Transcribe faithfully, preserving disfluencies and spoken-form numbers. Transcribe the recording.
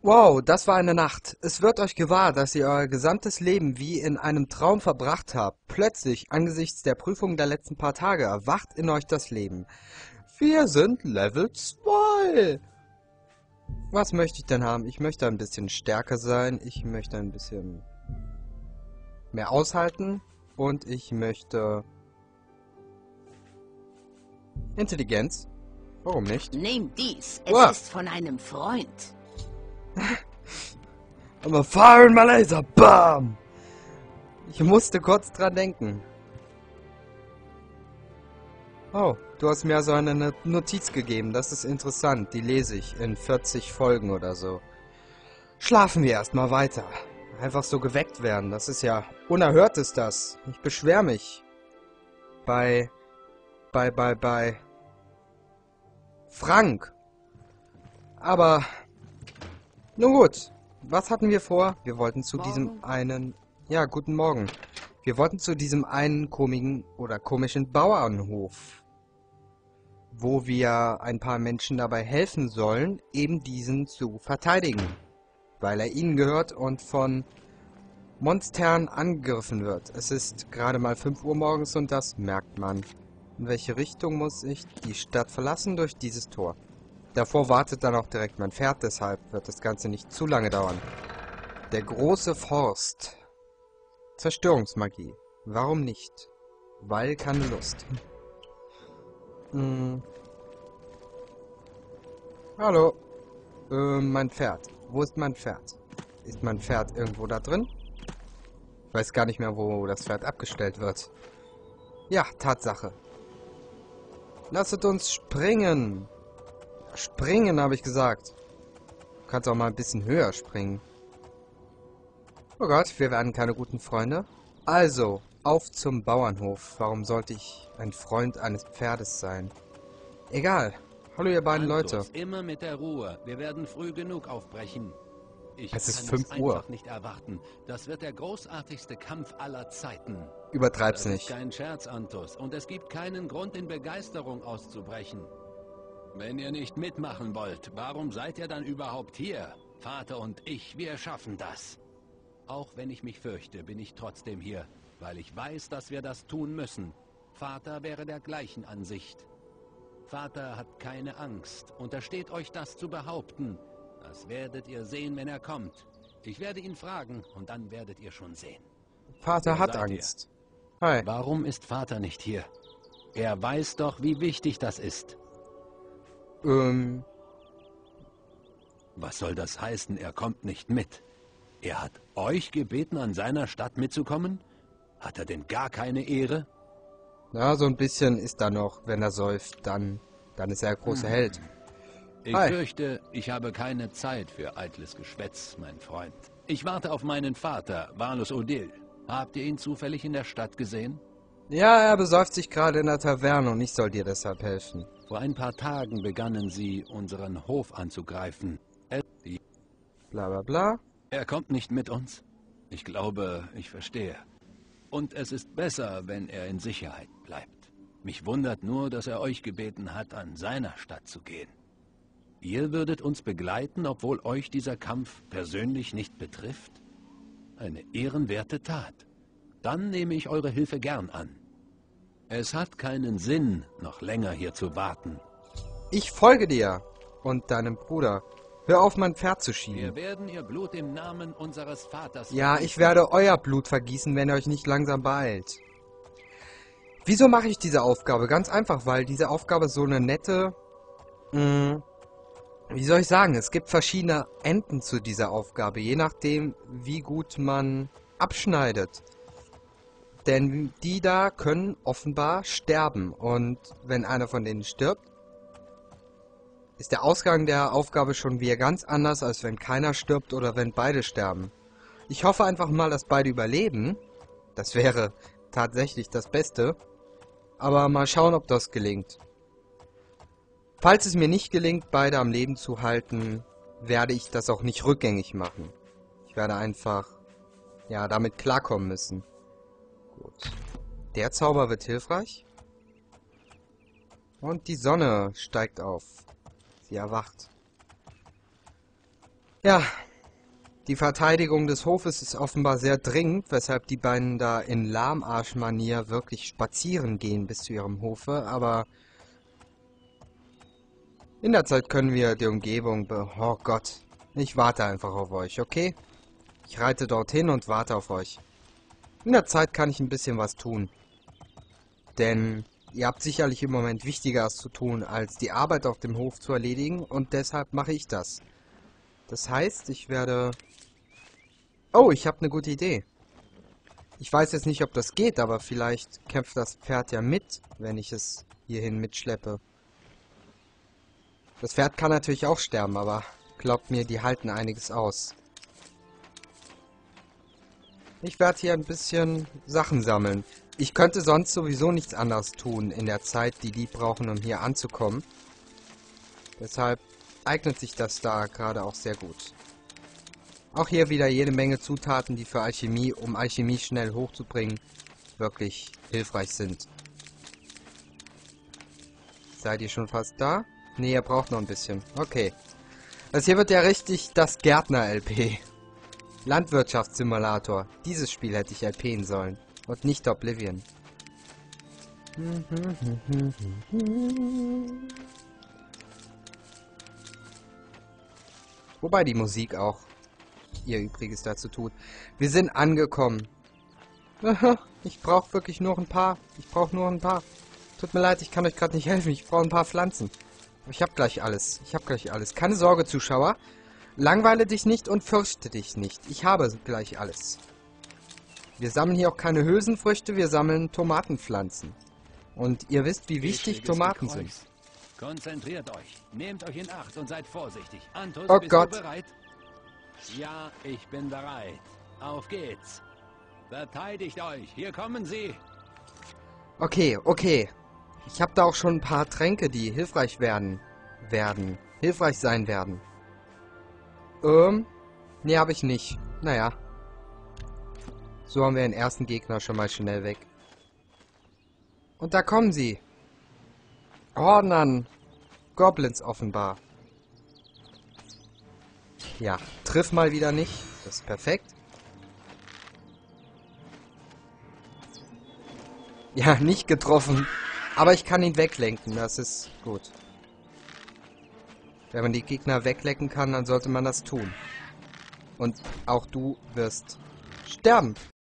Wow, das war eine Nacht. Es wird euch gewahr, dass ihr euer gesamtes Leben wie in einem Traum verbracht habt. Plötzlich, angesichts der Prüfung der letzten paar Tage, erwacht in euch das Leben. Wir sind Level zwei. Was möchte ich denn haben? Ich möchte ein bisschen stärker sein. Ich möchte ein bisschen mehr aushalten. Und ich möchte Intelligenz. Warum nicht? Nimm dies. Es Uah. ist von einem Freund. Aber Fire in my Laser. Bam! Ich musste kurz dran denken. Oh, du hast mir so eine Notiz gegeben. Das ist interessant. Die lese ich in vierzig Folgen oder so. Schlafen wir erstmal weiter. Einfach so geweckt werden. Das ist ja... Unerhört ist das. Ich beschwer mich. Bei... Bei, bei, bei... Frank. Aber... Nun gut. Was hatten wir vor? Wir wollten zu Morgen. diesem einen... Ja, guten Morgen. Wir wollten zu diesem einen komischen oder komischen Bauernhof, wo wir ein paar Menschen dabei helfen sollen, eben diesen zu verteidigen, weil er ihnen gehört und von Monstern angegriffen wird. Es ist gerade mal fünf Uhr morgens und das merkt man. In welche Richtung muss ich die Stadt verlassen? Durch dieses Tor. Davor wartet dann auch direkt mein Pferd, deshalb wird das Ganze nicht zu lange dauern. Der große Forst. Zerstörungsmagie. Warum nicht? Weil keine Lust. Hm. Hallo. Äh, mein Pferd. Wo ist mein Pferd? Ist mein Pferd irgendwo da drin? Ich weiß gar nicht mehr, wo das Pferd abgestellt wird. Ja, Tatsache. Lasset uns springen. Springen, habe ich gesagt. Du kannst auch mal ein bisschen höher springen. Oh Gott, wir werden keine guten Freunde. Also, auf zum Bauernhof. Warum sollte ich ein Freund eines Pferdes sein? Egal. Hallo ihr beiden Leute. Immer mit der Ruhe. Wir werden früh genug aufbrechen. Ich Es ist kann fünf es Uhr. einfach nicht erwarten. Das wird der großartigste Kampf aller Zeiten. Übertreib's Das ist nicht. kein Scherz, Antus. Und es gibt keinen Grund, in Begeisterung auszubrechen. Wenn ihr nicht mitmachen wollt, warum seid ihr dann überhaupt hier? Vater und ich, wir schaffen das. Auch wenn ich mich fürchte, bin ich trotzdem hier, weil ich weiß, dass wir das tun müssen. Vater wäre der gleichen Ansicht. Vater hat keine Angst. Untersteht euch das zu behaupten. Das werdet ihr sehen, wenn er kommt. Ich werde ihn fragen und dann werdet ihr schon sehen. Vater Wer hat seid ihr? Angst. Hi. Warum ist Vater nicht hier? Er weiß doch, wie wichtig das ist. Ähm, Was soll das heißen, er kommt nicht mit? Er hat euch gebeten, an seiner Stadt mitzukommen? Hat er denn gar keine Ehre? ja, so ein bisschen ist da noch. Wenn er säuft, dann, dann ist er der große Held. Ich Hi. fürchte, ich habe keine Zeit für eitles Geschwätz, mein Freund. Ich warte auf meinen Vater, Valus Odil. Habt ihr ihn zufällig in der Stadt gesehen? Ja, er besäuft sich gerade in der Taverne und ich soll dir deshalb helfen. Vor ein paar Tagen begannen sie, unseren Hof anzugreifen. Er, Bla bla bla. er kommt nicht mit uns? Ich glaube, ich verstehe. Und es ist besser, wenn er in Sicherheit bleibt. Mich wundert nur, dass er euch gebeten hat, an seiner Stadt zu gehen. Ihr würdet uns begleiten, obwohl euch dieser Kampf persönlich nicht betrifft? Eine ehrenwerte Tat. Dann nehme ich eure Hilfe gern an. Es hat keinen Sinn, noch länger hier zu warten. Ich folge dir und deinem Bruder. Hör auf, mein Pferd zu Wir schieben. werden ihr Blut im Namen unseres Vaters Ja, vergießen. ich werde euer Blut vergießen, wenn ihr euch nicht langsam beeilt. Wieso mache ich diese Aufgabe? Ganz einfach, weil diese Aufgabe so eine nette... Mh, wie soll ich sagen? Es gibt verschiedene Enden zu dieser Aufgabe, je nachdem, wie gut man abschneidet. Denn die da können offenbar sterben. Und wenn einer von denen stirbt, ist der Ausgang der Aufgabe schon wieder ganz anders, als wenn keiner stirbt oder wenn beide sterben. Ich hoffe einfach mal, dass beide überleben. Das wäre tatsächlich das Beste. Aber mal schauen, ob das gelingt. Falls es mir nicht gelingt, beide am Leben zu halten, werde ich das auch nicht rückgängig machen. Ich werde einfach, ja, damit klarkommen müssen. Gut. Der Zauber wird hilfreich. Und die Sonne steigt auf. Sie erwacht. Ja, die Verteidigung des Hofes ist offenbar sehr dringend, weshalb die beiden da in Lahmarschmanier wirklich spazieren gehen bis zu ihrem Hofe, aber in der Zeit können wir die Umgebung be... Oh Gott, ich warte einfach auf euch, okay? Ich reite dorthin und warte auf euch. In der Zeit kann ich ein bisschen was tun. Denn ihr habt sicherlich im Moment Wichtigeres zu tun, als die Arbeit auf dem Hof zu erledigen, und deshalb mache ich das. Das heißt, ich werde... Oh, ich habe eine gute Idee. Ich weiß jetzt nicht, ob das geht, aber vielleicht kämpft das Pferd ja mit, wenn ich es hierhin mitschleppe. Das Pferd kann natürlich auch sterben, aber glaubt mir, die halten einiges aus. Ich werde hier ein bisschen Sachen sammeln. Ich könnte sonst sowieso nichts anderes tun in der Zeit, die die brauchen, um hier anzukommen. Deshalb eignet sich das da gerade auch sehr gut. Auch hier wieder jede Menge Zutaten, die für Alchemie, um Alchemie schnell hochzubringen, wirklich hilfreich sind. Seid ihr schon fast da? Ne, ihr braucht noch ein bisschen. Okay. Das hier wird ja richtig das Gärtner-L P. Landwirtschaftssimulator. Dieses Spiel hätte ich L P'n sollen. Und nicht Oblivion. Wobei die Musik auch ihr Übriges dazu tut. Wir sind angekommen. Ich brauche wirklich nur ein paar. Ich brauche nur ein paar. Tut mir leid, ich kann euch gerade nicht helfen. Ich brauche ein paar Pflanzen. Aber ich habe gleich alles. Ich habe gleich alles. Keine Sorge, Zuschauer. Langweile dich nicht und fürchte dich nicht. Ich habe gleich alles. Wir sammeln hier auch keine Hülsenfrüchte, wir sammeln Tomatenpflanzen. Und ihr wisst, wie wichtig Tomaten sind. Konzentriert euch. Nehmt euch in Acht und seid vorsichtig. Antus, Oh bist Gott. du bereit? Ja, ich bin bereit. Auf geht's. Verteidigt euch. Hier kommen sie. Okay, okay. Ich habe da auch schon ein paar Tränke, die hilfreich werden. Werden. Hilfreich sein werden. Ähm. Nee, habe ich nicht. Naja. So haben wir den ersten Gegner schon mal schnell weg. Und da kommen sie. Ordnern. Goblins offenbar. Ja, triff mal wieder nicht. Das ist perfekt. Ja, nicht getroffen. Aber ich kann ihn weglenken. Das ist gut. Wenn man die Gegner weglenken kann, dann sollte man das tun. Und auch du wirst sterben.